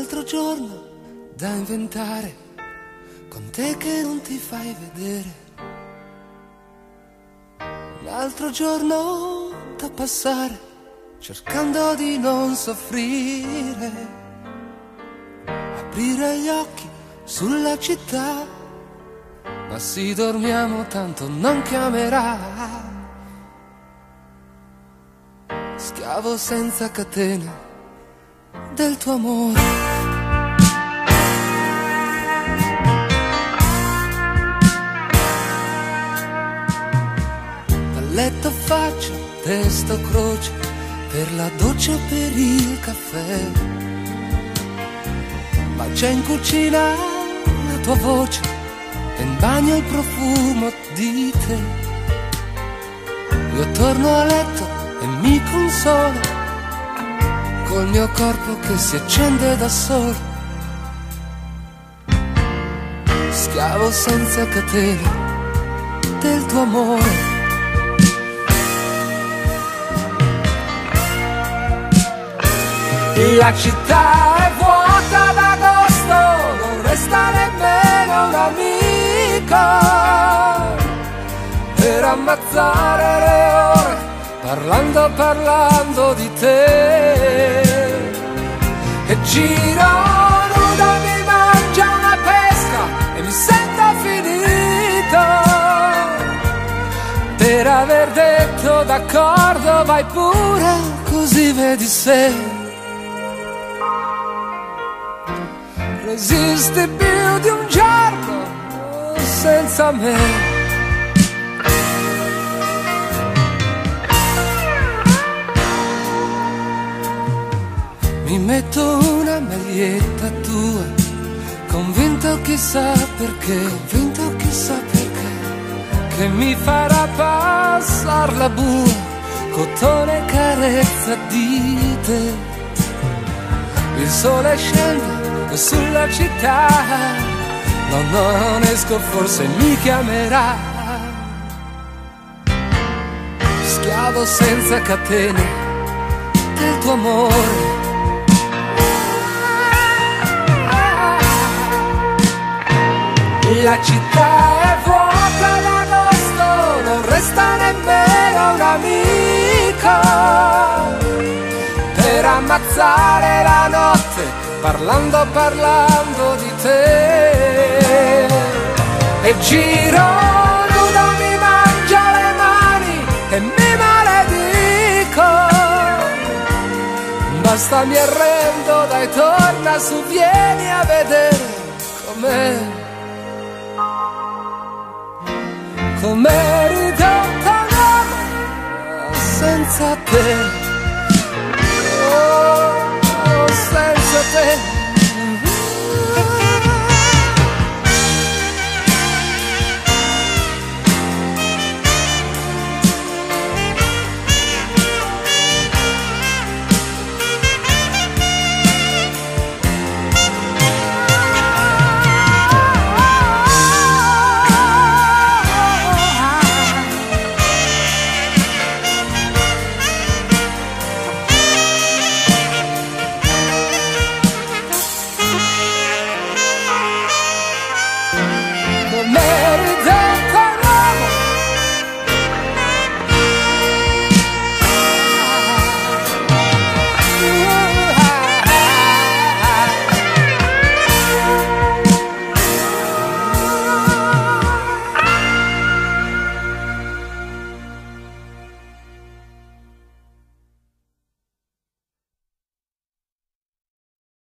altro giorno da inventare, con te che non ti fai vedere. Un altro giorno da passare, cercando di non soffrire. Aprire gli occhi sulla città, ma sì, dormiamo tanto non chiamerà. Schiavo senza catene del tuo amore. Dal letto faccio testo croce per la doccia o per il caffè, ma c'è in cucina la tua voce e in bagno il profumo di te. Io torno a letto e mi consolo col mio corpo che si accende da solo. Schiavo senza catene del tuo amore. La città è vuota d'agosto, non resta nemmeno un amico per ammazzare le ore parlando di te. E giro nudo, mi mangia una pesca e mi sento finito per aver detto d'accordo, vai pure, così vedi se resisti più di un giorno senza me. Mi metto una maglietta tua, convinto chissà perché, che mi farà passar la bua, cotone e carezza di te. Il sole scende sulla città, no, non esco, forse mi chiamerà. Schiavo senza catene del tuo amore. La città è vuota d'agosto, non resta nemmeno un amico per ammazzare la notte parlando di te. E giro nudo, mi mangia le mani e mi maledico. Basta, mi arrendo, dai, torna su, vieni a vedere com'è ridotto l'uomo senza te.